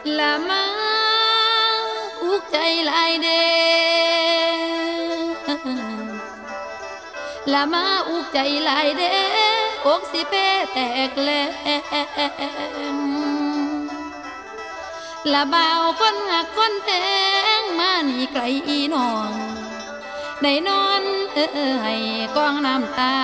ละมาอุกใจลายเดละมาอุกใจลายเดอกสิเปแตกแหลมละบ่าวคนหักคนแพงมานี่ไกลอีน้องได้นอนให้กองน้ำตา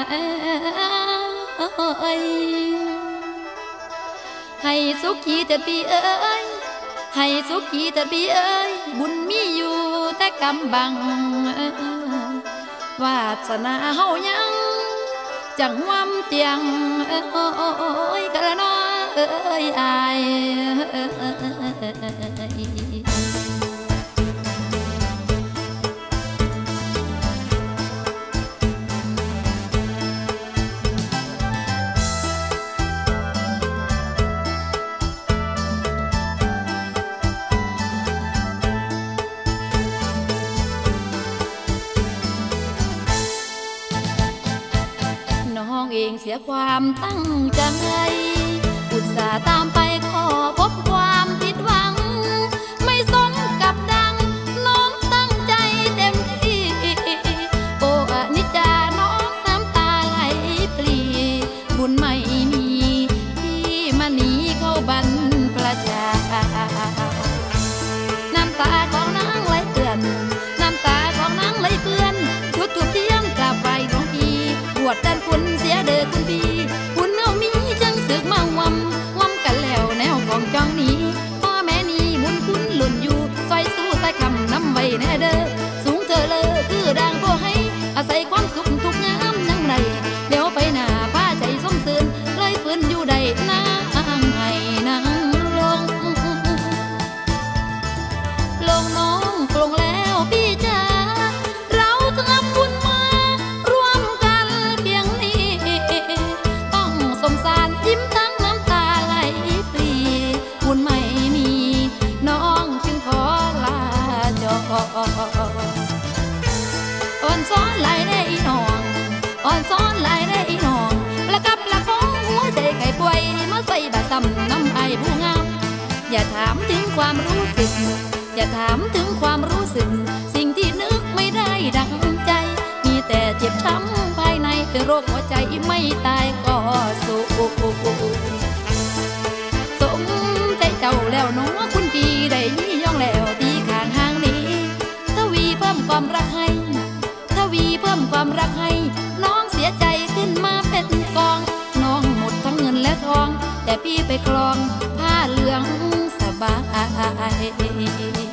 ให้สุขีแต่ปีเอ้ยให้สุขีแต่ปีเอ้ยบุญมีอยู่แต่กำบังวาสนาเฮายังจังวำเตียงกะละน้อเอ้ยอายน้องเองเสียความตั้งใจอุตส่าห์ตามไปขอพบความผิดหวังไม่สมกับดังน้องตั้งใจเต็มที่โอ้อนิจจาน้องน้ำตาไหลปลีบุญไม่มีที่มาหนีเข้าบรรพชาน้ำตาของนางไหลเปื้อนน้ำตาของนางไหลเปื้อนจุดทูบเทียนกราบไหว้หลวงพี่บวชด้านคุณเสียเด้อคุณพี่คุณเอามีจังสึกมาวำกันแล้วแนวของจองนี้พ่อแม่นี่บุญคุณหล่นอยู่ซอยสู้ใต้คำน้ำใบแน่เด้อสูงเธอเลยคือดังบ่ให้อาศัยความสุขทุกงามยังไงเดี๋ยวไปหน้าผ้าใจสมซื่นเลยฟื้นอยู่ใดนางให้นางลงน้องปลงแล้วพี่จ๋าเราทำบุญมาร่วมกันเพียงนี้ต้องสงสารยิ้มทั้งน้ำตาไหลปลีบุญไม่มีน้องจึงขอลาจออ่อนซ้อนไหลได้อีน้องอ่อนซ้อนไหลได้อีน้องประกับประคองหัวใจไข่ป่วยมาใส่บาดซ้ำน้ำไอผู้งามอย่าถามถึงความรู้สึกอย่าถามถึงความรู้สึกสิ่งที่นึกไม่ได้ดังใจมีแต่เจ็บช้ำภายในเป็นโรคหัวใจไม่ตายก็สู้สมใจเจ้าแล้วน้องคุณพี่ได้ยี่ย่องแล้วตีข้างห้างนี้ทวีเพิ่มความรักให้ทวีเพิ่มความรักให้น้องเสียใจขึ้นมาเป็นกองน้องหมดทั้งเงินและทองแต่พี่ไปครองผ้าเหลืองสบาย